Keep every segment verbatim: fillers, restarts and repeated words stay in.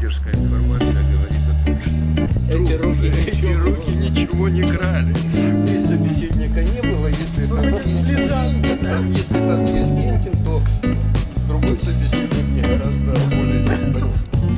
блогерская информация говорит о том, что Эти руки, эти руки ничего не крали. И собеседника не было, если там есть Гентин, там, если там есть Гентин, то другой собеседник мне гораздо более симпатичен.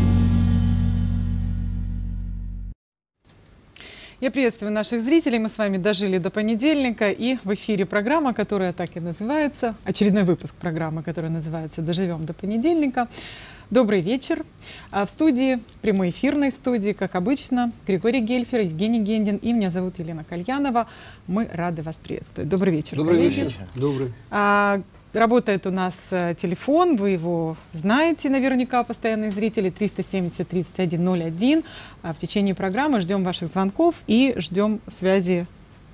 Я приветствую наших зрителей. Мы с вами дожили до понедельника, и в эфире программа, которая так и называется, очередной выпуск программы, которая называется «Доживем до понедельника». Добрый вечер. В студии, прямой эфирной студии, как обычно, Григорий Гельфер, Евгений Гендин, и меня зовут Елена Кальянова. Мы рады вас приветствовать. Добрый вечер, Добрый коллеги. вечер. Добрый. А, работает у нас телефон, вы его знаете наверняка, постоянные зрители, триста семьдесят тридцать один ноль один. А в течение программы ждем ваших звонков и ждем связи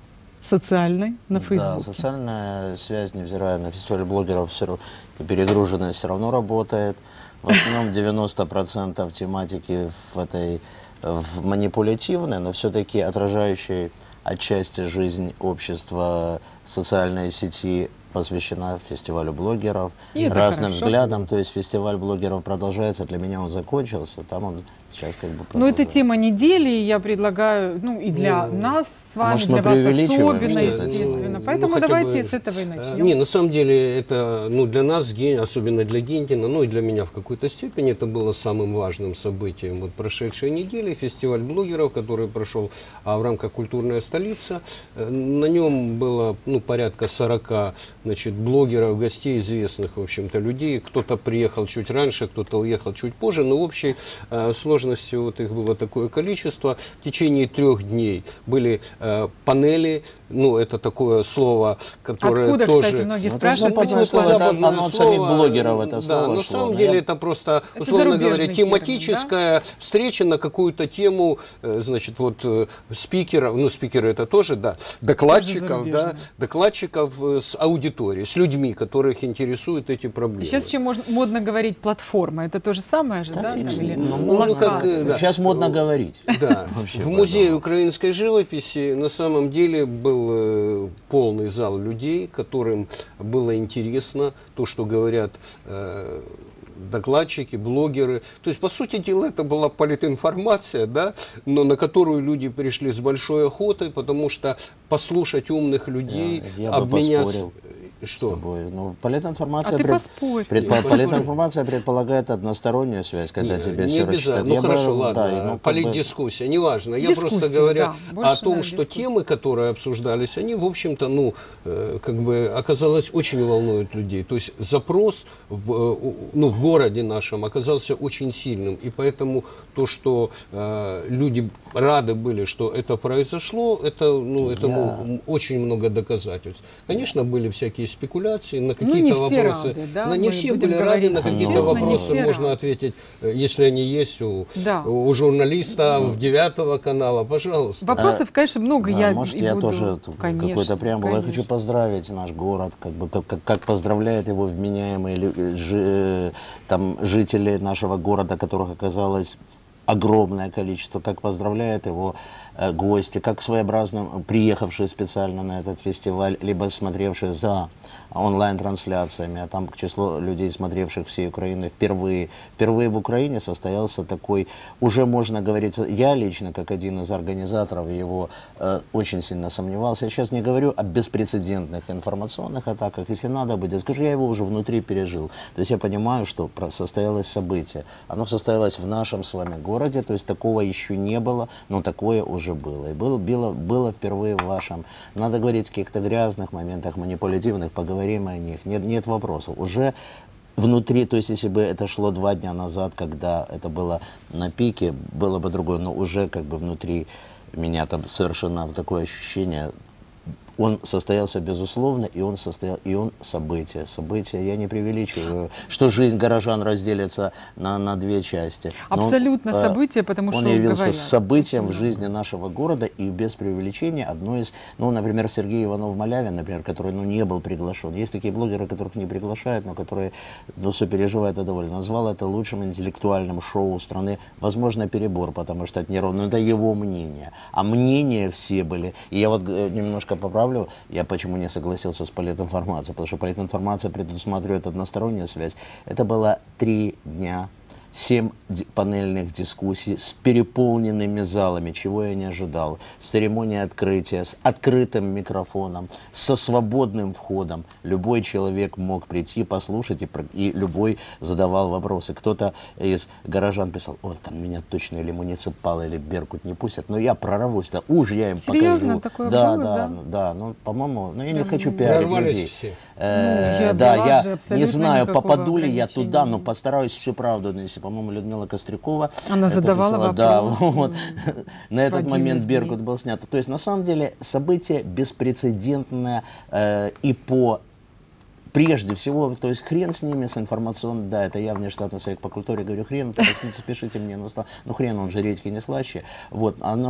социальной на Фейсбуке. Да, социальная связь, невзирая на фестиваль блогеров, все равно, и перегруженность все равно работает. В основном девяносто процентов тематики в этой в манипулятивной, но все-таки отражающей отчасти жизнь общества социальной сети посвящена фестивалю блогеров, и разным хорошо. взглядам. То есть фестиваль блогеров продолжается. Для меня он закончился, там он сейчас как бы Ну, это тема недели, и я предлагаю, ну, и для ну, нас с вами, может, для мы вас преувеличиваем, особенно, что это? естественно. Ну, Поэтому хотя давайте бы, с этого и начнем. Не, на самом деле это, ну, для нас, особенно для Гентина, ну и для меня в какой-то степени, это было самым важным событием. Вот прошедшей недели фестиваль блогеров, который прошел а, в рамках «Культурная столица», на нем было, ну, порядка сорока, значит, блогеров, гостей, известных, в общем-то, людей. Кто-то приехал чуть раньше, кто-то уехал чуть позже, но в общей э, сложности вот их было такое количество. В течение трех дней были э, панели, ну, это такое слово, которое Откуда, тоже... кстати, многие Ну, спрашивают, это почему слово, это оно от самих блогеров, это да, слово на шло. самом Но деле я... это просто, Это условно говоря, зарубежный термин, тематическая да? встреча на какую-то тему, э, значит, вот э, спикеров, ну, спикеры это тоже, да, докладчиков, да, зарубежный. докладчиков э, с аудиторией, с людьми, которых интересуют эти проблемы. Сейчас еще можно, модно говорить платформа. Это то же самое же, да? Там, или Ну, ну, локация? как, э, да. Сейчас модно говорить. Да. Вообще, В музее поэтому. украинской живописи на самом деле был э, полный зал людей, которым было интересно то, что говорят э, докладчики, блогеры. То есть, по сути дела, это была политинформация, да, но на которую люди пришли с большой охотой, потому что послушать умных людей, Я, я бы обменяться... поспорил Что? с тобой. Ну, политинформация, А ты пред- поспорь. предпо- Я политинформация предполагает одностороннюю связь, когда Не, тебе не все обязательно. рассчитают. Ну Я бы- хорошо, ладно, да, и, ну, как бы- политдискуссия, неважно. Я Дискуссия, просто говорю да, о больше, том, да, что дискуссия. темы, которые обсуждались, они, в общем-то, ну, э, как бы оказалось, очень волнуют людей. То есть запрос в, э, ну, в городе нашем оказался очень сильным. И поэтому то, что э, люди рады были, что это произошло, это, ну, этому Я- очень много доказательств. Конечно, были всякие спекуляции на Ну, не какие-то все вопросы. рады, да, на не мы все будем были рады, говорить на какие-то честно, не вопросы все можно рады. ответить, если они есть у, Да. у журналиста в девятого канала, пожалуйста. Вопросов, конечно, много. Да, я может, и я буду... тоже Конечно, какой-то преамбул. Я хочу конечно. поздравить наш город, как бы как, как, как поздравляет его вменяемые лю- жи- там, жители нашего города, которых оказалось огромное количество, как поздравляет его э, гости, как своеобразно приехавшие специально на этот фестиваль, либо смотревшие за онлайн-трансляциями, а там число людей, смотревших всей Украины впервые. Впервые в Украине состоялся такой, уже можно говорить, я лично, как один из организаторов его, э, очень сильно сомневался. Я сейчас не говорю о беспрецедентных информационных атаках, если надо будет, скажу, я его уже внутри пережил. То есть я понимаю, что про- состоялось событие. Оно состоялось в нашем с вами городе, то есть такого еще не было, но такое уже было. И было, было, было впервые в вашем. Надо говорить о каких-то грязных моментах, манипулятивных, поговорим о них. Нет, нет вопросов. Уже внутри, то есть если бы это шло два дня назад, когда это было на пике, было бы другое, но уже как бы внутри меня там совершенно такое ощущение. Он состоялся, безусловно, и он состоял, и он событие. Событие, я не преувеличиваю, что жизнь горожан разделится на, на две части. Но он, Абсолютно э, событие, потому он что явился говорят. событием в жизни нашего города, и без преувеличения одно из, ну, например, Сергей Иванов-Малявин, например, который, ну, не был приглашен. Есть такие блогеры, которых не приглашают, но которые, ну, сопереживают это довольно. Назвал это лучшим интеллектуальным шоу страны. Возможно, перебор, потому что это не ровно, но это его мнение. А мнения все были. И я вот э, немножко поправлю, я почему не согласился с политинформацией, потому что политинформация предусматривает одностороннюю связь. Это было три дня семь панельных дискуссий с переполненными залами, чего я не ожидал, с церемонией открытия, с открытым микрофоном, со свободным входом. Любой человек мог прийти, послушать, и, и любой задавал вопросы. Кто-то из горожан писал: "О, там меня точно или муниципалы, или Беркут не пустят, но я прорвусь, да, уж я им Серьезно? покажу". Такое да, было, да, да? да, ну, по-моему, ну, я не Да, хочу ну, пиарить прорвались людей. все. Э, Ну, я да, была же я не абсолютно знаю, никакого попаду ли я ограничения. туда, но постараюсь всю правду донести. По-моему, Людмила Кострякова Она это задавала писала. Да, вопросы. вот. На этот Один момент из Беркут них. был снят. То есть, на самом деле, событие беспрецедентное э, и по... Прежде всего, то есть хрен с ними, с информационным, да, это я внештатный совет по культуре, говорю, хрен, простите, спешите мне, ну, стал, ну хрен, он же редьки не слаще, вот, оно,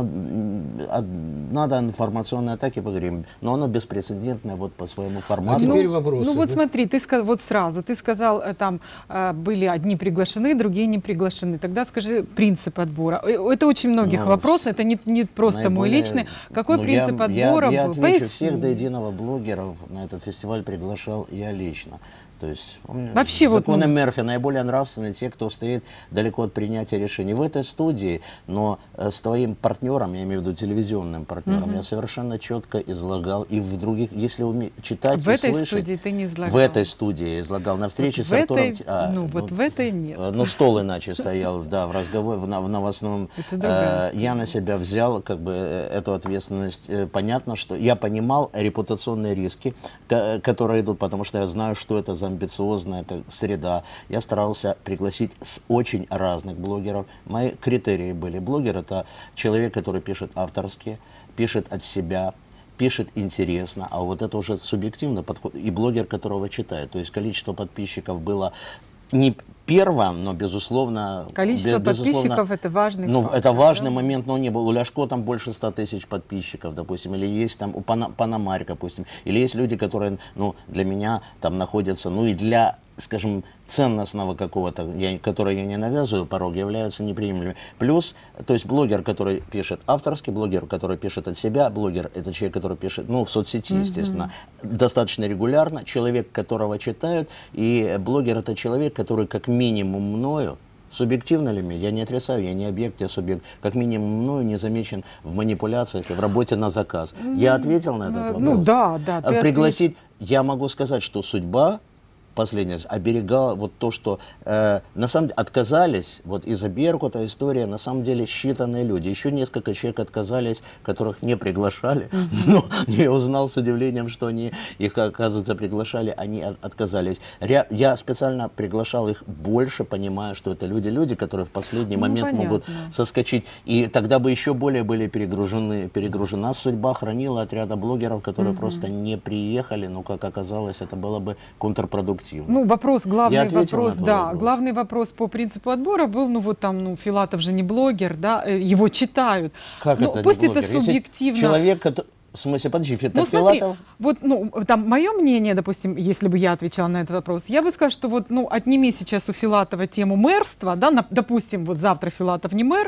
а, надо информационные атаки, поговорим, но оно беспрецедентное вот по своему формату. А теперь Ну, вопросы, ну вот да? смотри, ты сказал, вот сразу, ты сказал, э, там э, были одни приглашены, другие не приглашены. Тогда скажи принцип отбора. Э, Это очень многих Ну, вопрос, это не, не просто мой Наиболее- личный. Какой ну, принцип я, отбора я, я был? отвечу, Поясни. всех до единого блогеров на этот фестиваль приглашал я лично. То есть он- Вообще вот, законы ну- Мерфи наиболее нравственные те, кто стоит далеко от принятия решений. В этой студии, но э, с твоим партнером, я имею в виду телевизионным партнером, я совершенно четко излагал, и в других, если уме... читать В и этой слышать, студии ты не излагал. в этой студии я излагал, на встрече Вот с в Артуром... этой- Т- а, ну, вот в этой нет. э, Ну, стол иначе стоял, да, в разговоре, в, на- в новостном. Это другая Э, Я на себя взял как бы э, эту ответственность. Э, Понятно, что я понимал репутационные риски, ко- которые идут, потому что я знаю, что это за амбициозная как, среда. Я старался пригласить с очень разных блогеров. Мои критерии были. Блогер — это человек, который пишет авторски, пишет от себя, пишет интересно, а вот это уже субъективно подходит. И блогер, которого читает. То есть количество подписчиков было не первым, но, безусловно... Количество без- безусловно, подписчиков — это важный Ну, фактор, это важный да? момент, но не был. У Ляшко там больше ста тысяч подписчиков, допустим, или есть там у Пана- Панамарь, допустим, или есть люди, которые, ну, для меня там находятся, ну, и для, скажем, ценностного какого-то, я, который я не навязываю порог, являются неприемлемыми. Плюс, то есть блогер, который пишет авторский, блогер, который пишет от себя, блогер — это человек, который пишет, ну, в соцсети, естественно, достаточно регулярно, человек, которого читают, и блогер — это человек, который как минимум мною, субъективно ли мне, я не отрицаю, я не объект, я субъект, как минимум мною не замечен в манипуляциях и в работе на заказ. Я ответил на этот Ну, вопрос? ну, да, да, ты А Пригласить, я могу сказать, что судьба, последнее, оберегала вот то, что э, на самом деле отказались, вот из-за Беркута история, на самом деле считанные люди. Еще несколько человек отказались, которых не приглашали, но я узнал с удивлением, что они их, оказывается, приглашали, они от- отказались. Ря- я специально приглашал их больше, понимая, что это люди-люди, которые в последний Ну, момент могут понятно. соскочить. И тогда бы еще более были перегружены, перегружена. Судьба хранила отряда блогеров, которые просто не приехали, но, как оказалось, это было бы контрпродуктивно. Ну, вопрос, главный Я ответил вопрос, на твой да, вопрос. главный вопрос по принципу отбора был, ну вот там, ну, Филатов же не блогер, да, э, его читают. Как Ну, это не пусть это блогер? Если субъективно. человек, который... В смысле, подожди, это Ну, смотри, Филатов... вот, ну, там, мое мнение, допустим, если бы я отвечала на этот вопрос, я бы сказала, что вот, ну, отними сейчас у Филатова тему мэрства, да, на- допустим, вот завтра Филатов не мэр,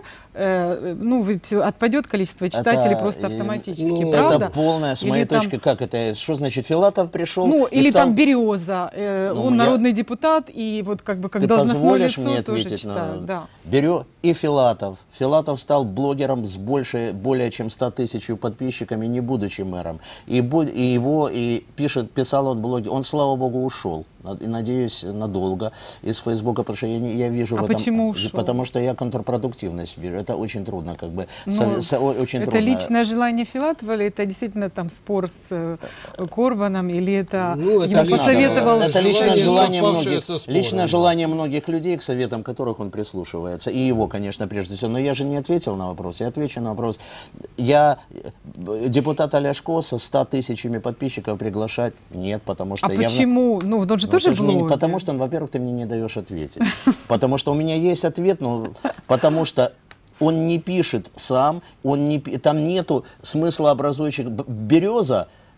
э, ну, ведь отпадет количество читателей Это, просто э, автоматически, ну, правда? Это полная, с Или моей там- точки, как это, что значит, Филатов пришел Ну, и или стал... там Береза, э, Ну, он я- народный депутат, и вот как бы как Ты должностное позволишь лицо мне тоже ответить читают, на... да. Беру и Филатов. Филатов стал блогером с больше, более чем ста тысяч подписчиками, не будучи мэром. И, бу- и его, и пишет, писал он блоги, он, слава богу, ушел. Над- И, надеюсь, надолго из Фейсбука, потому что я, не, я вижу А в этом... почему ушел? Потому что я контрпродуктивность вижу. Это очень трудно, как бы, Ну, со- со- о- очень это трудно. личное желание Филатова, или это действительно там спор с э, Корбаном, или это Ну, это ему личное- посоветовал... Это личное желание, желание, совпавшее многих, со спором, личное да. желание многих людей, к советам которых он прислушивается. И его, конечно, прежде всего. Но я же не ответил на вопрос. Я отвечу на вопрос. Я э, депутата Ляшко со ста тысячами подписчиков приглашать нет, потому что А я... почему? Ну, он же Ну, тоже ты же мне не- блогер. Потому что, во-первых, ты мне не даешь ответить. Потому что у меня есть ответ, но потому что он не пишет сам, он не, пи- там нету смысла образующих. Б- Береза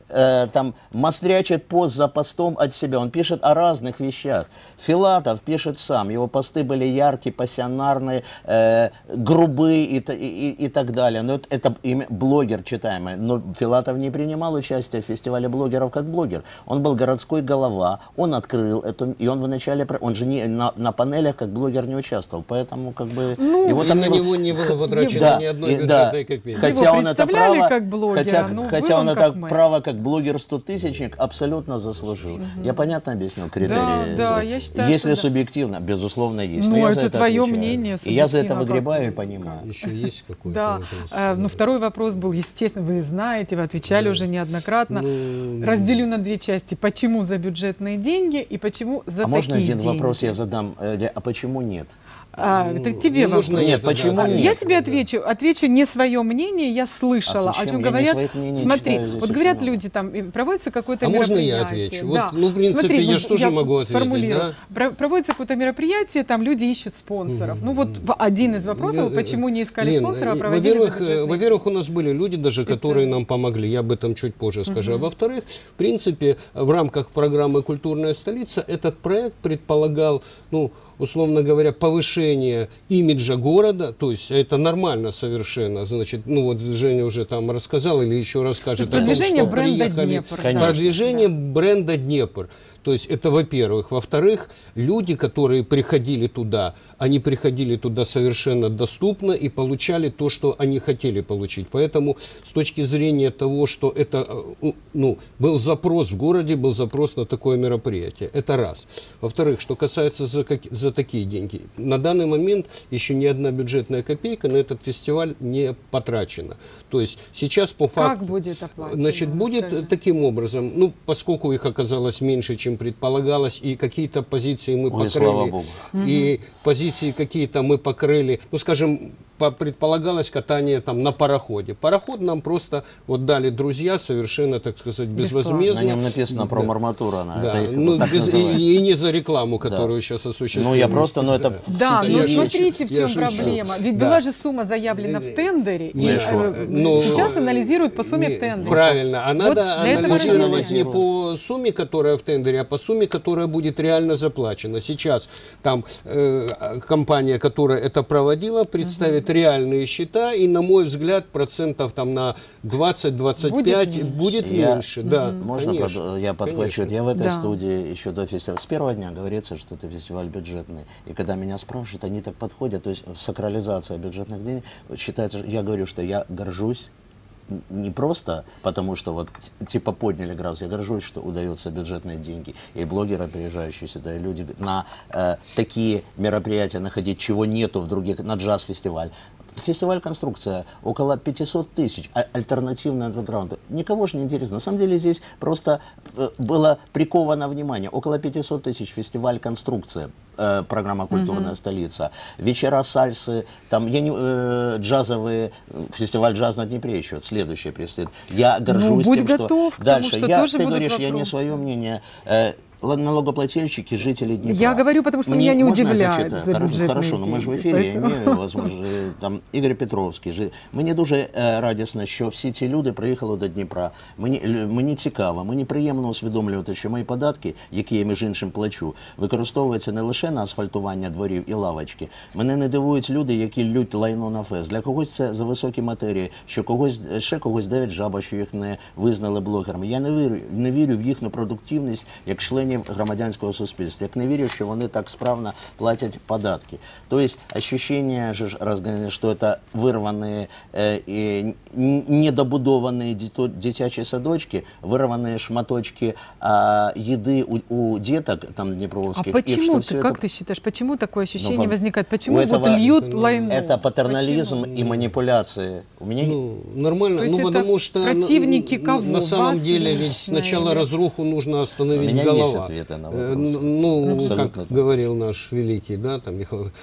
э, там мастрячит пост за постом от себя, он пишет о разных вещах. Филатов пишет сам, его посты были яркие, пассионарные, э, грубые и, и, и так далее. Но это, это имя, блогер читаемый, но Филатов не принимал участие в фестивале блогеров как блогер. Он был городской голова, он открыл это, и он вначале, он же не, на, на панелях как блогер не участвовал, поэтому как бы... Ну, его и там на не было... него не было потрачено Да, ни одной и- бюджетной да. копейки. Хотя Его он это представляли право, как блогера, хотя, ну, хотя был он он это как мэр. право как блогер-стотысячник абсолютно заслужил. Я понятно объяснил критерии? Да, да, я считаю, Если что да. субъективно, безусловно, есть. Ну, Но я за это твое отвечаю. мнение, И я за это субъективно, выгребаю и как- понимаю. Еще есть какой-то Да, вопрос? э, ну второй вопрос был, естественно, вы знаете, вы отвечали уже неоднократно. Ну, Разделю на две части. Почему за бюджетные деньги и почему за А такие можно один деньги? вопрос я задам? Э, А почему нет? А, это к тебе ну, вопрос. можно Нет, это, почему да, нет? Я тебе отвечу, отвечу не свое мнение, я слышала, А зачем? о чем Я не говорят. своих мнений Смотри, читаю здесь вот очень говорят много. люди, там и проводится какое-то А можно мероприятие. я отвечу? Да. Вот, ну, в принципе, Смотри, я вот ж тоже могу ответить, сформулирую. да? Про- Проводится какое-то мероприятие, там люди ищут спонсоров. Ну вот в- один из вопросов, Лен, почему не искали Лен, спонсора, а э, проводили за во-первых, э, бюджетные во-первых, у нас были люди даже, которые нам помогли. Я об этом чуть позже скажу. А во-вторых, в принципе, в рамках программы «Культурная столица» этот проект предполагал, ну, условно говоря, повышение имиджа города, то есть это нормально совершенно, значит, ну вот Женя уже там рассказал или еще расскажет То есть о том, продвижение что бренда приехали. Днепр. Конечно. Продвижение бренда Днепр. То есть это, во-первых. Во-вторых, люди, которые приходили туда, они приходили туда совершенно доступно и получали то, что они хотели получить. Поэтому с точки зрения того, что это, э, ну, был запрос в городе, был запрос на такое мероприятие. Это раз. Во-вторых, что касается за, как, за такие деньги. На данный момент еще ни одна бюджетная копейка на этот фестиваль не потрачена. То есть сейчас по факту... Как будет оплачено? Значит, будет Расскажи. таким образом, ну, поскольку их оказалось меньше, чем предполагалось, и какие-то позиции мы Ой, покрыли, слава богу. и позиции какие-то мы покрыли, ну, скажем, по- предполагалось катание там на пароходе. Пароход нам просто вот дали друзья совершенно, так сказать, безвозмездно. На нем написано про Да. Марматура. она, Да, это их ну, так без- называют. и, и не за рекламу, которую сейчас осуществляют. Ну, я просто, ну, это в Да, сети но есть. смотрите, в Я чем шучу. проблема. Ведь Да. была же сумма заявлена в тендере, и Не, э, ну, сейчас анализируют по сумме Не, в тендере. Правильно. А надо для этого анализировать не разъяснения. по сумме, которая в тендере, а по сумме, которая будет реально заплачена. Сейчас там э, компания, которая это проводила, представит реальные счета, и, на мой взгляд, процентов там на двадцать-двадцать пять Будет будет меньше. Я- меньше. Да, Можно конечно, прод- я подхвачу? конечно. Я в этой Да. студии еще до фестиваля. С первого дня говорится, что это фестиваль бюджетный. И когда меня спрашивают, они так подходят, то есть сакрализация бюджетных денег, считается, я говорю, что я горжусь н- не просто потому, что вот т- типа подняли градус, я горжусь, что удается бюджетные деньги. И блогеры, приезжающие сюда, и люди на э, такие мероприятия находить, чего нету в других, на джаз-фестиваль. Фестиваль «Конструкция» около пятисот тысяч, а- альтернативный андерграунд. Никого же не интересно. На самом деле здесь просто э, было приковано внимание. Около пятисот тысяч фестиваль «Конструкция», э, программа «Культурная столица». Вечера сальсы, там я не, э, джазовые, э, фестиваль «Джаз на Днепре» еще следующее предстоит. Я горжусь будь тем, готов что... к тому, Дальше. что я, тоже ты будут говоришь, я не вопросы. свое мнение. Э, налогоплательщики, жители Днепра. Я говорю, потому что Мне меня не можно удивляет зачитать? за Хорошо, бюджетные хорошо, но ми ж в деньги, ефірі, я поэтому- імею возможно, там Ігор Петровський. жи- Мені дуже е, радісно, що всі ці люди приїхали до Дніпра. Мені, лю- мені цікаво, мені приємно усвідомлювати, що мої податки, які я між іншим плачу, використовуються не лише на асфальтування дворів і лавочки. Мене не дивують люди, які лють лайно на фест. Для когось це за високі матерії, що когось, ще когось давить жаба, що їх не визнали блогерами. Я не вірю, не вірю в їхню продуктивність як членів громадянського суспільства. Як не вірю, що вони так справно платять податки. То есть ощущение, же, разгон- что это вырванные э, и н- недобудованные дито- дитячие садочки, вырванные шматочки а, еды у, у деток там А днепровских. и почему, что ты, всё как это- ты считаешь, почему такое ощущение Ну, вам- возникает? у Почему вот этого- льют лайно? Это патернализм Почему? и манипуляции. У меня Ну, нормально, То есть ну это потому что на- противники на, кого? на самом Вас деле ведь лично сначала или- разруху нужно остановить У меня голова. есть ответы на Э, вопросы. н- Ну, Абсолютно как так. говорил наш великий, да, там Михаил,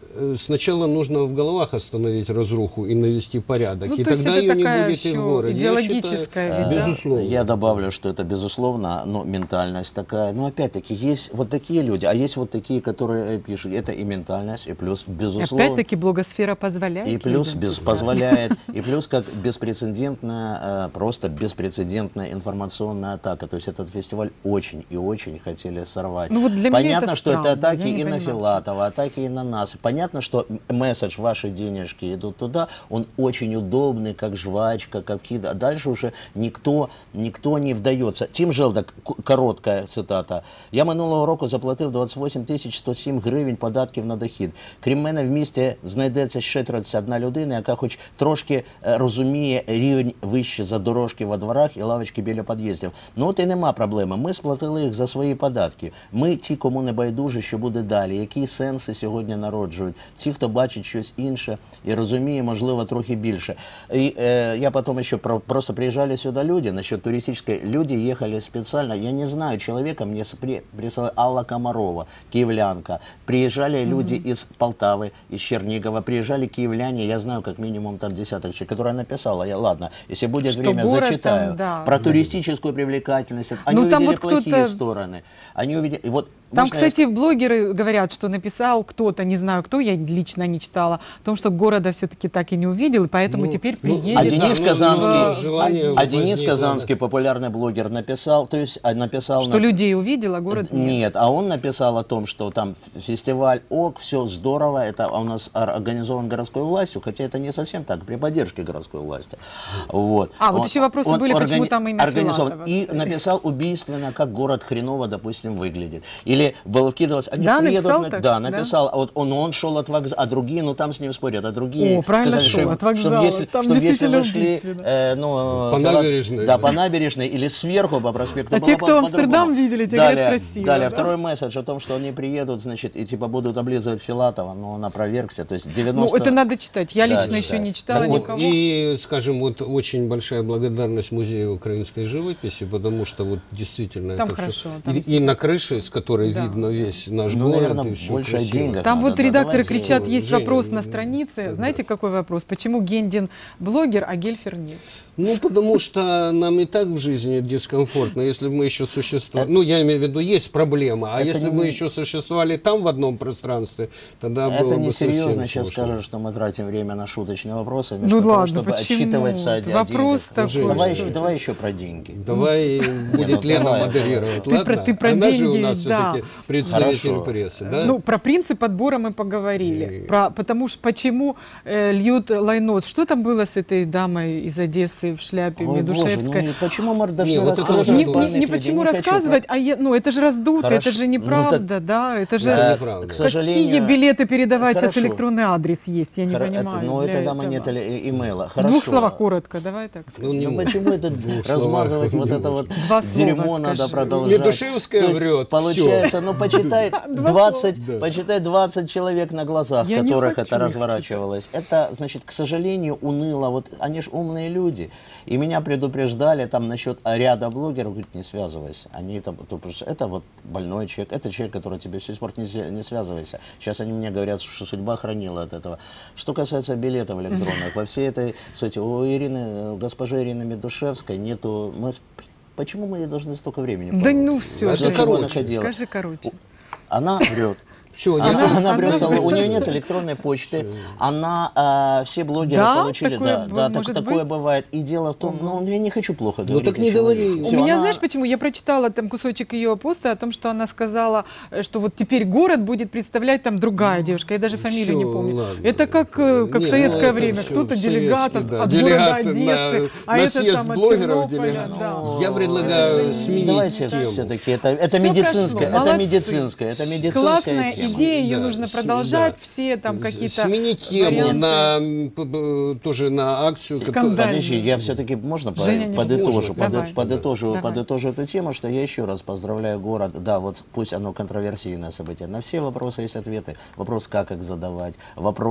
э, сначала нужно в головах остановить разруху и навести порядок, Ну, и то есть тогда это ее не такая будет и в еще городе. Я идеологическая считаю, ведь, да? безусловно. Я добавлю, что это безусловно, но ментальность такая. Но опять-таки есть вот такие люди, а есть вот такие, которые пишут. Это и ментальность, и плюс безусловно. Опять-таки блогосфера позволяет. И плюс людям без, писать. позволяет, и плюс как беспрецедентная, э, просто беспрецедентная информационная атака. То есть этот фестиваль очень и очень хотели сорвать. Ну вот для меня Понятно, это что это странно, атаки я не и на понимаю. Филатова, атаки и на нас. Понятно, что месседж «ваши денежки идут туда», он очень удобный, как жвачка, как кид. А дальше уже никто, никто не вдается. Тим Желдак, к- короткая цитата. «Я минулого року заплатив двадцять вісім тисяч сто сім гривень податків на дохід. Крім мене в місті знайдеться ще тридцять одна людина, яка хоч трошки е, розуміє рівень вище за дорожки во дворах і лавочки біля під'їздів. Ну от і нема проблеми. Ми сплатили їх за свої податки. Ми ті, кому не байдуже, що буде далі, які сенси сьогодні народжують. Ті, хто бачить щось інше і розуміє, можливо, трохи більше. І э, я потом еще про, просто приезжали сюда люди, насчет туристической, люди ехали специально, я не знаю, человека мне при, прислала Алла Комарова, киевлянка, приезжали люди из Полтавы, из Чернигова, приезжали киевляне, я знаю как минимум там десяток человек, которая написала, я, ладно, если будет Что время, город зачитаю, там, да. про туристическую привлекательность, они Ну, там увидели вот кто-то- плохие стороны, они увидели, и вот, Там, можно я кстати, блогеры говорят, что написал кто-то, не знаю кто, я лично не читала, о том, что города все-таки так и не увидел, и поэтому Ну, теперь ну, приедет. А Денис ну, Казанский, ну, желание а Денис возникло, Казанский, популярный блогер, написал, то есть а, написал... Что на- людей увидел, а город нет. Нет, а он написал о том, что там фестиваль ОК, все здорово, это у нас ор- организован городской властью, хотя это не совсем так, при поддержке городской власти. Вот. А, вот Он- еще вопросы он были, почему органи- там имя организован. Филатова И стоит. написал убийственно, как город хреново, допустим, выглядит. Или было вкидывалось, они Да, ж приедут написал на- так? Да, Да? написал, а вот он, он шел от вокзала, а другие, ну там с ним спорят, а другие О, правильно сказали, шел, что, от вокзала, чтобы если, там чтобы если действительно вы шли, убийственно. э, ну, По Филат- набережной, да, да. по набережной или сверху по проспекту. А было те, по- кто по-другому. Амстердам видели, те далее, говорят, красиво, Далее, да? второй месседж о том, что они приедут, значит, и типа будут облизывать Филатова, но он опровергся, то есть Ну, девяносто... это надо читать. Я Да, лично читаю. еще не читала Так вот, никого. И, скажем, вот очень большая благодарность Музею украинской живописи, потому что вот действительно Там это хорошо, всё- там и, и на крыше, с которой Да. видно весь наш Ну, город, наверное, и всё больше о красиво. деньгах. Там надо, вот да, редакторы давайте. кричат, есть Женя, вопрос ну, на странице. да. Знаете, какой вопрос? Почему Гендин блогер, а Гельфер нет? Ну, потому что нам и так в жизни дискомфортно, если бы мы еще существовали, ну, я имею в виду, есть проблема, а Это если бы не- мы еще существовали там в одном пространстве, тогда было Это бы не совсем серьезно, сейчас сложно. скажут, что мы тратим время на шуточные вопросы, вместо Ну того, ладно, чтобы почему? отчитываться о, о Вопрос деньгах. такой, Давай, что еще, это? давай еще про деньги. Давай будет ну, Лена давай, модерировать, Ты ладно? про- ты про Она же у деньги, нас да. все-таки представитель Хорошо. прессы, да? Ну, про принцип отбора мы поговорили. И- Про, потому что почему э, льют лайнот? Что там было с этой дамой из Одессы в шляпе Ой, боже, ну Медушевской? и почему мы даже Не, не вот это рассказываем уже не, было. буквально не- не людей? почему Не хочу рассказывать, а я, ну это же раздуто, Хорошо. это же Ну, неправда, да, это же... Да, Э, неправда. К Какие сожалению... билеты передавать? Сейчас Хорошо. электронный адрес есть, я не Хоро- понимаю. это- Ну, для это дама этого. нет или- имейла. В Хорошо. двух словах коротко, давай так. Ну, не Ну может. почему это двух размазывать словах вот не это вот Два слова дерьмо надо скажи. продолжать? Медушевская То есть врет, Получается, ну почитай двадцать, Да. почитай двадцать человек на глазах, Я не которых хочу это их разворачивалось. Это, значит, к сожалению, уныло. Вот они же умные люди. И меня предупреждали там насчет ряда блогеров, говорит, не связывайся. Они это, потому что это вот больной человек, это человек, который тебе все испортит, не, свя- не связывайся. Сейчас они мне говорят, что судьба хранила от этого. Что касается билетов электронных, во всей этой, кстати, у Ирины, у госпожи Ирины Медушевской нету... Мы, почему мы ей должны столько времени? Да проводить? ну все, Это Зачем короче. она ходила? Скажи короче. Она врет. Все, я Она, за- она она просто, врет. у нее нет электронной почты, она, а, все блогеры Да? получили, Такое да, б- да, так- может такое быть? бывает. И дело в том, ну, я не хочу плохо Ну, говорить. так не о человеке. говори. У Всё, меня, она- знаешь, почему? Я прочитала там кусочек ее поста о том, что она сказала, э, что вот теперь город будет представлять там другая девушка. Я даже фамилию не всё, помню. ладно. Это как, э, как Не, в ну, советское это время. всё Кто-то советский, делегат от, да, от делегат города на- Одессы, а на этот съезд там от блогеров Тернополя, делегат. да. Я предлагаю Это же- сменить Давайте тему. все-таки, это, это Всё медицинская, прошло, это молодцы. медицинская, это медицинская Классная тема. идея, ее Да, нужно с- продолжать, да. все там С- какие-то Сменить тему варианты. на, м, п- п- тоже на акцию. которая- Скандальную. Подожди, я все-таки, можно по- Женя, не подытожу, можно. поды- Давай. подытожу, Давай. подытожу эту тему, что я еще раз поздравляю город, да, вот пусть оно контроверсийное событие, на все вопросы есть ответы, вопрос, как их задавать, вопрос,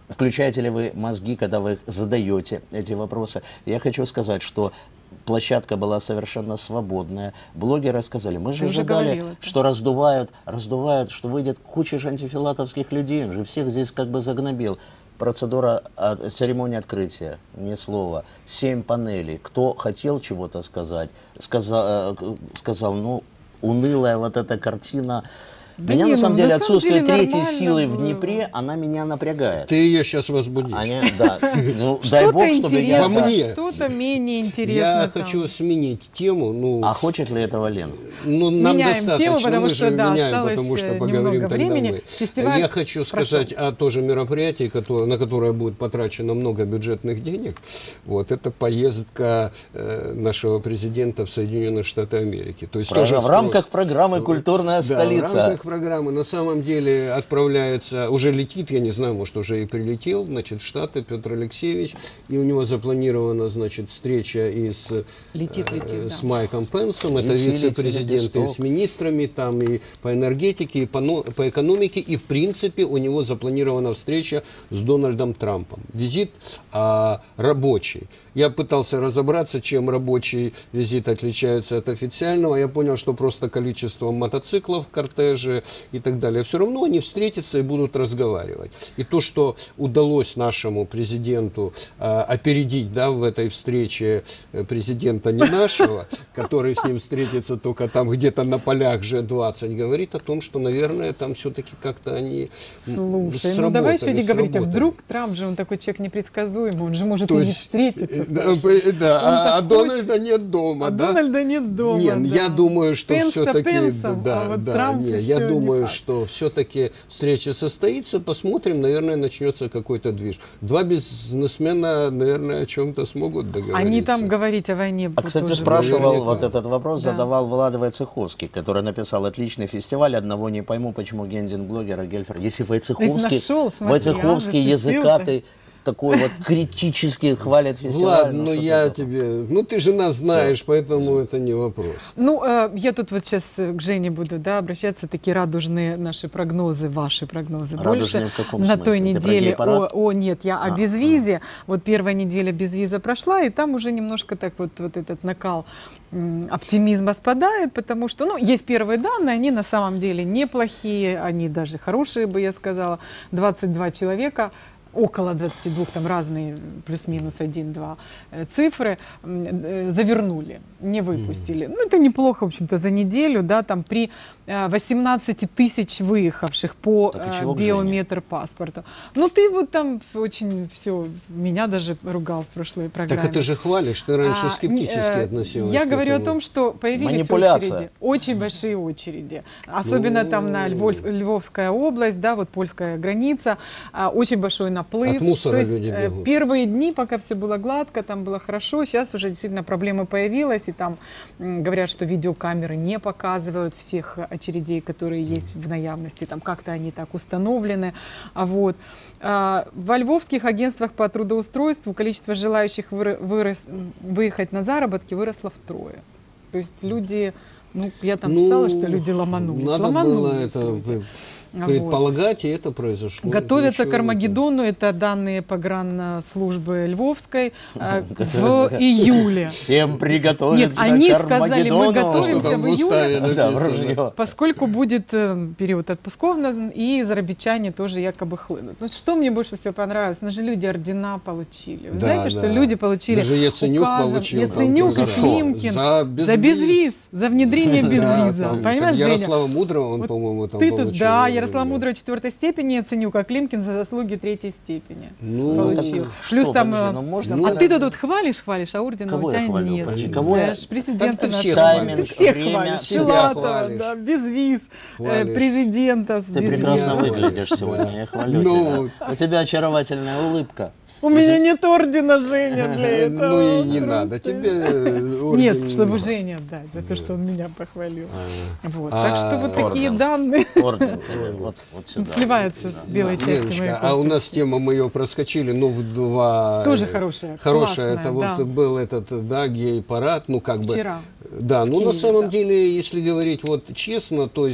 включаете ли вы мозги, когда вы задаете эти вопросы? Я хочу сказать, что площадка была совершенно свободная. Блогеры сказали, мы же Ты уже ожидали, говорил это. что раздувают, раздувают, что выйдет куча же антифилатовских людей, он же всех здесь как бы загнобил. Процедура, а, церемония открытия, ни слова. Семь панелей. Кто хотел чего-то сказать, сказал, сказал, ну, унылая вот эта картина. Да меня не, на самом ну, деле на самом отсутствие деле третьей нормально силы в было. Днепре, она меня напрягает. Ты ее сейчас возбудишь. Они, да, ну, дай Что-то бог, чтобы я... По интересно, мне. что-то менее интересно. Я там. хочу сменить тему. Ну, А хочет ли этого Лена? ну нам Меняем достаточно, тему, потому мы что, же да, меняем, осталось, потому что э, поговорим немного тогда времени. мы. Фестиваль Я хочу прошел. сказать о тоже мероприятии, которое, на которое будет потрачено много бюджетных денег. Вот, это поездка э, нашего президента в Соединенные Штаты Америки. То есть Про- тоже в рамках спрос. программы «Культурная Да, столица». в рамках программы. На самом деле отправляется, уже летит, я не знаю, может, уже и прилетел, значит, в Штаты Петр Алексеевич, и у него запланирована, значит, встреча и с, Летит, э, летит, да. с Майком Пенсом, это Лети, вице-президент, лети, и с министрами, там, и по энергетике, и по, но- по экономике, и, в принципе, у него запланирована встреча с Дональдом Трампом. Визит а, рабочий. Я пытался разобраться, чем рабочий визит отличается от официального. Я понял, что просто количество мотоциклов в кортеже и так далее. Все равно они встретятся и будут разговаривать. И то, что удалось нашему президенту э, опередить, да, в этой встрече э, президента не нашего, который с ним встретится только там где-то на полях Ж двадцать, говорит о том, что, наверное, там все-таки как-то они м, Слушай, ну давай сработали, сегодня говорить, а сработали. вдруг Трамп же, он такой человек непредсказуемый, он же может То и не есть, встретиться. э, да, слушай. э, да, Он а, а так Дональда нет дома, А да? Дональда нет дома. Нет, да. я думаю, что Пенс-то все-таки, Пенсом, да, а вот да, Трамп не, еще я не думаю, факт. что все-таки встреча состоится, посмотрим, наверное, начнется какой-то движ. Два бизнесмена, наверное, о чем-то смогут договориться. Они там говорить о войне А, будут кстати, тоже. спрашивал, наверняка. вот этот вопрос Да. задавал Влад Войцеховский, который написал отличный фестиваль, одного не пойму, почему Гендин-блогер, а Гельфер. Если Войцеховский, нашел, смотри, Войцеховский а, зацепил языкатый, такой вот критически хвалит фестиваль. Влад, ну что я ты такой? тебе, ну ты же нас знаешь, поэтому это не вопрос. Ну, э, я тут вот сейчас к Жене буду, да, обращаться, такие радужные наши прогнозы, ваши прогнозы. Радужные больше в каком на смысле? той Ты про неделе. О, гей-парад? о, нет, я о А, безвизе. Вот первая неделя безвиза прошла, и там уже немножко так вот, вот этот накал м, оптимизма спадает, потому что, ну, есть первые данные, они на самом деле неплохие, они даже хорошие, бы я сказала. двадцать два человека, около двадцати двух, там разные, плюс-минус один-два э, цифры, м, э, завернули, не выпустили. Ну, это неплохо, в общем-то, за неделю, да, там при э, восемнадцати тысяч выехавших по Так и э, чего к Жене? биометр-паспорту. Ну, ты вот там очень все, меня даже ругал в прошлой программе. Так это же хвалишь, ты раньше А, скептически э, относилась Я к говорю о этому. том, что появились Манипуляция. очереди, очень большие очереди. Особенно Ну, там на Львов- Львовская область, да, вот польская граница, а, очень большой наплыв. От мусора То есть, люди э, бегут. Первые дни, пока все было гладко, там было хорошо, сейчас уже действительно проблема появилась, и там м, говорят, что видеокамеры не показывают всех очередей, которые есть в наявности, там как-то они так установлены. А вот. А, во львовских агентствах по трудоустройству количество желающих выра- вырос- выехать на заработки выросло втрое. То есть люди, ну, я там Ну, писала, что люди ломанулись. Надо ломанулись было это люди. Вот. предполагать, и это произошло. Готовятся Ничего к Армагеддону, это данные погранслужбы Львовской, э, в Готовятся. июле. Всем Нет, приготовиться они к сказали, мы Армагеддону. готовимся Что там в в уставе июле, Да, в написано? ружье. поскольку будет э, период отпусков, на- и зарабичане тоже якобы хлынут. Ну, что мне больше всего понравилось? Ну же люди ордена получили. Вы Да, знаете, что да. люди получили Даже Яценюк указом- получил там Яценюк и за что? Климкин. За безвиз. За безвиз, за внедрение Да, безвиза. там, Понимаешь, там Женя? Ярослава Мудрого, он, Вот по-моему, там Ты получил. тут, да, я Ярослав думаю. Мудрого четвертой степени оценюк, а Климкин за заслуги третьей степени Ну, получил. так Плюс что, там, подожди, э, ну можно а понравить? ты тут хвалишь, хвалишь, а ордена Кого у я тебя хвалю, нет. подожди, кого я- Да, ж президента Так ты нашего. всех Ты хвалишь. всех Время хвалишь. себя Филатова, хвалишь. да, безвиз, э, Хвалишь. президента с Ты безвизом. прекрасно Да. выглядишь сегодня, я хвалю Ну, тебя. У тебя очаровательная улыбка. У меня нет ордена, Женя, для этого. Ну и не Просто. надо. Тебе орден Нет, не чтобы надо. Жене отдать за то, что он меня похвалил. Вот. А, Так что вот такие орден. данные Орден тебе, вот, вот сюда. сливаются с белой частью Леночка, моей а у нас кофточки. тема, мы ее проскочили, ну, в два... Тоже хорошая, Хорошая, классная, это вот да. был этот, да, гей-парад, ну, как бы... Вчера. Да, ну, В на Киеве, самом да. деле, если говорить вот честно, то есть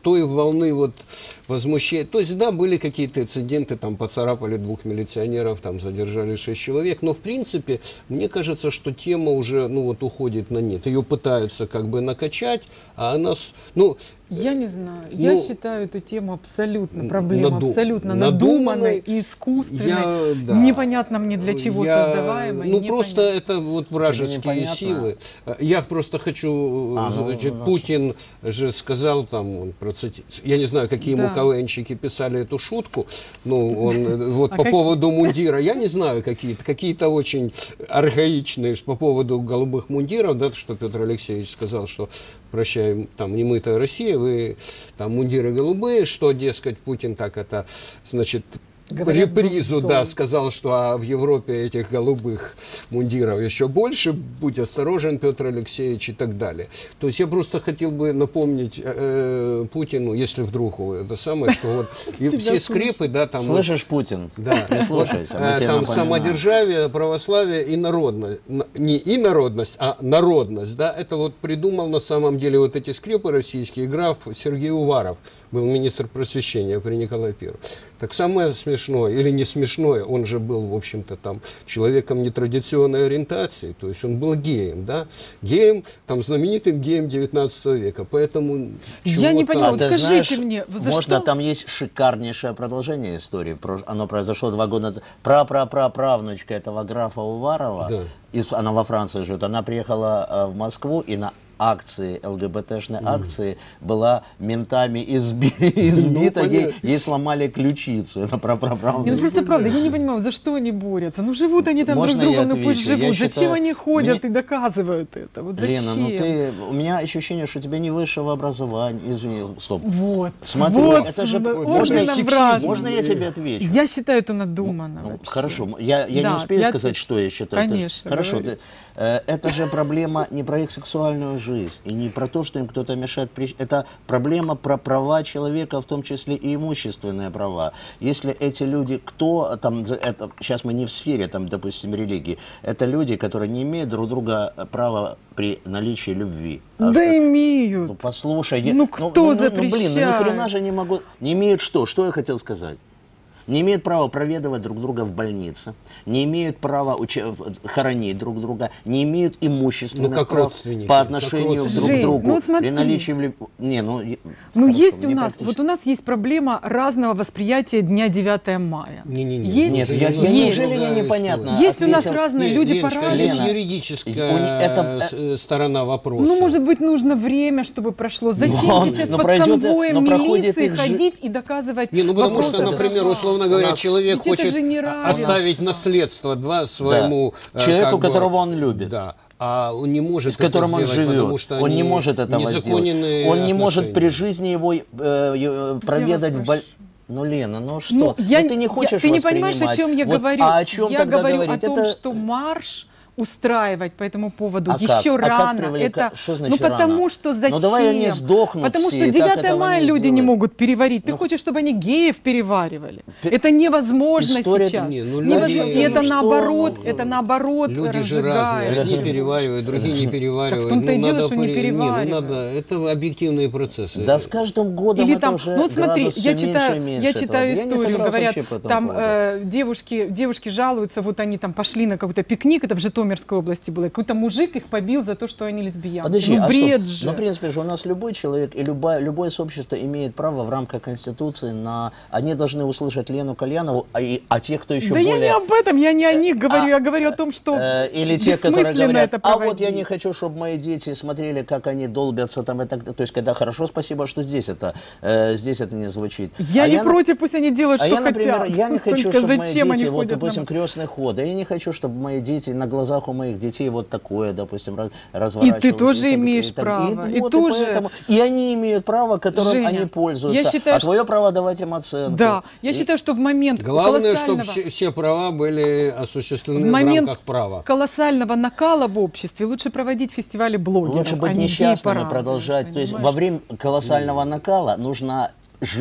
той волны вот возмущения. То есть, да, были какие-то инциденты, там поцарапали двух милиционеров, там задержали шесть человек, но в принципе, мне кажется, что тема уже, ну вот, уходит на нет. Ее пытаются как бы накачать, а она, ну... Я не знаю. Ну, я считаю эту тему абсолютно проблему, наду... абсолютно надуманной, надуманной и искусственной. Я, да. Непонятно мне для чего я, создаваемой. Ну, непонятно. просто это вот вражеские силы. Я просто хочу... А, значит, ну, Путин же сказал, там, он процити... я не знаю, какие да. ему КВНщики писали эту шутку, ну, он вот а по какие? поводу мундира, я не знаю, какие-то, какие-то очень архаичные по поводу голубых мундиров, да, что Петр Алексеевич сказал, что прощай, там, немытая Россия, вы там мундиры голубые, что, дескать, Путин так это, значит, Говорят, репризу, был да, сон. сказал, что а в Европе этих голубых мундиров еще больше, будь осторожен, Петр Алексеевич, и так далее. То есть я просто хотел бы напомнить э, Путину, если вдруг это самое, что вот и все скрепы, да, там... Слышишь, Путин? Да, Не слушайся, мы э, тебе там напоминаем. самодержавие, православие и народность. Не и народность, а народность, да, это вот придумал на самом деле вот эти скрепы российские граф Сергей Уваров, был министр просвещения при Николае Первом. Так самое смешное, или не смешное, он же был, в общем-то, там, человеком нетрадиционной ориентации, то есть он был геем, да, геем, там, знаменитым геем девятнадцатого века, поэтому... Я не поняла, А вот ты скажите знаешь, мне, за можно, что... там есть шикарнейшее продолжение истории. Прош- Оно произошло два года назад. Пра-пра-пра-правнучка этого графа Уварова, Да. из, она во Франции живет, она приехала э, в Москву и на акции, ЛГБТшной акции, была ментами изби- избита, Ну, ей, понятно. ей сломали ключицу. Это про Не, ну правду. просто правда, я не понимаю, за что они борются? Ну живут они там Можно друг я другом, ну пусть отвечу? Я живут. считаю, Зачем они ходят мне- и доказывают это? Вот зачем? Лена, ну ты, у меня ощущение, что у тебя не высшего образования. Извини, стоп. Вот. Смотри, вот, это же вот можно, именно, я- брат. можно я тебе отвечу? Я считаю это надуманно. Ну, вообще. хорошо, я, я Да, не успею я сказать, тут- что я считаю. Это ж- Конечно, хорошо, говори. ты- э, это же проблема не про их сексуальную жизнь и не про то, что им кто-то мешает. при- Это проблема про права человека, в том числе и имущественные права. Если эти люди, кто там, за это, сейчас мы не в сфере, там, допустим, религии, это люди, которые не имеют друг друга права при наличии любви. А Да что- имеют. Ну послушай, я- Ну, кто блин, ну запрещает? ни хрена же не могу. Не имеют что? Что я хотел сказать? Не имеют права проведывать друг друга в больнице, не имеют права уча- хоронить друг друга, не имеют имущественных Ну, как прав родственники, по как отношению друг Жень, к другу. ну, вот смотри. При наличии в люб- Не, ну, е- Ну, хорошо, есть у мне нас, практически- вот у нас есть проблема разного восприятия Дня девятого мая. Не-не-не. Есть? Нет, я, я, Есть. неужели я непонятно Есть у нас ответил? разные Не, люди Леночка, по-разному. есть Лена, юридическая у не- это- с- э, сторона вопроса. Ну, может быть, нужно время, чтобы прошло. Зачем Но- сейчас но под пройдет- конвоем но проходит милиции их жи- ходить и доказывать Не, ну потому вопросы что, например, права? условно говоря, У нас- человек Ведь это хочет же не а- равенство. оставить наследство два своему э, Человеку, как бы, которого он любит. Да. А он не может с которым это он сделать, потому живет. что Он не они может этого сделать. незаконенные Он не может отношения. при жизни его э, э, проведать в больнице. Ну, Лена, ну что? Ну, я, Ну, ты не я- хочешь ты не понимаешь, о воспринимать. чем я Вот, говорю. А о чем я тогда говорю говорить? о том, Это- что марш устраивать по этому поводу А как? еще А как рано. привлека- это, что значит ну потому рано? что зачем? Ну, давай они сдохнут Потому все, что и так девятое этого мая не люди не сделают. могут переварить. Ты хочешь, чтобы они геев переваривали? Пе- Это невозможно История- сейчас. Не, ну, Невозможно. люди- И это ну, что, наоборот, ну, это наоборот Люди же разжигает. разные, одни всего. переваривают, другие не переваривают. Так в том-то и Ну, дело, надо что не пори- переваривают. Не, ну, надо, это объективные процессы. Да с каждым годом Или это там, уже ну вот смотри, градус я всё читаю, меньше и меньше я этого. читаю Я не историю, согласен говорят, вообще по этому там поводу. э, девушки, девушки жалуются, вот они там пошли на какой-то пикник, это в Житомирской области было, какой-то мужик их побил за то, что они лесбиянки. Подожди, ну а бред стоп. же. Ну, в принципе же, у нас любой человек и любое, любое сообщество имеет право в рамках Конституции на... Они должны услышать Лену Кальянову, а, и, а те, кто еще Да я более... не об этом, я не о них говорю, а, я говорю о том, что Э, Или те, которые бессмысленно говорят, это а вот я проводить. не хочу, чтобы мои дети смотрели, как они долбятся там и так далее. То есть, когда хорошо, спасибо, что здесь это, э, здесь это не звучит. Я А не на- против, пусть они делают, А что я, например, хотят. я не хочу, Только чтобы мои зачем они дети, вот, ходят допустим, на... крестный ход, а я не хочу, чтобы мои дети на глазах у моих детей вот такое, допустим, раз- И разворачивалось. ты тоже так- имеешь так- право. И, И вот, тоже- и, поэтому, и они имеют право, которым Женя, они пользуются. я считаю, а что- твое право давать им оценку. Да, я И- считаю, что в момент Главное, чтобы колоссального... все, все права были осуществлены В в, момент рамках права. колоссального накала в обществе лучше проводить фестивали блогеров, Лучше быть а не несчастным и гей-парады, продолжать. То есть понимаешь? во время колоссального накала нужно жить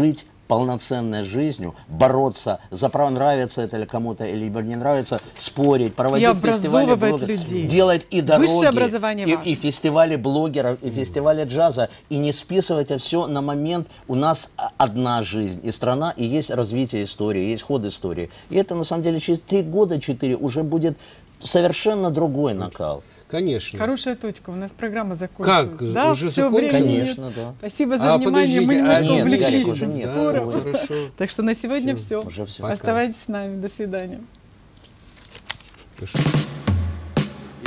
полноценной жизнью, бороться за право, нравится это или кому-то, либо не нравится, спорить, проводить И фестивали образовывать блогеров, людей. делать и дороги, Высшее образование и, важно. и фестивали блогеров, и фестивали джаза, и не списывать это все на момент, у нас одна жизнь, и страна, и есть развитие истории, есть ход истории. И это на самом деле через три года, четыре уже будет совершенно другой накал. Конечно. Хорошая точка. У нас программа закончилась. Как? Да, Уже все, закончилось? времени нет. Конечно, да. Спасибо за А, внимание. Мы подождите, немножко а нет, увлеклись Ярик, уже нет. спором. Да, хорошо. Так что на сегодня все. Уже все. Пока. Оставайтесь с нами. До свидания. Хорошо.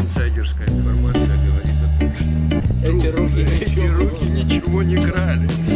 Инсайдерская информация говорит о том, что Эти руки эти руки ничего не крали.